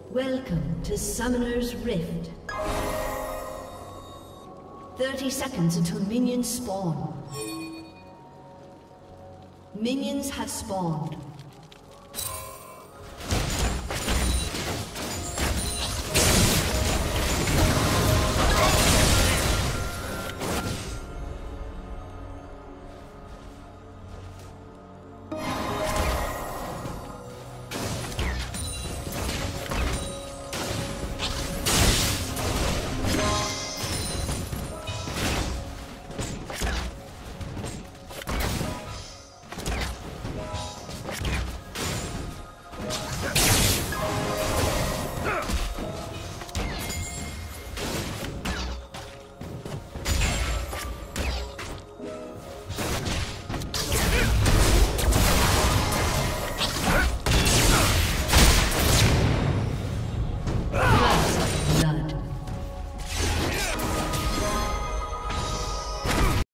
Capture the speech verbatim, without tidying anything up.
Welcome to Summoner's Rift. thirty seconds until minions spawn. Minions have spawned.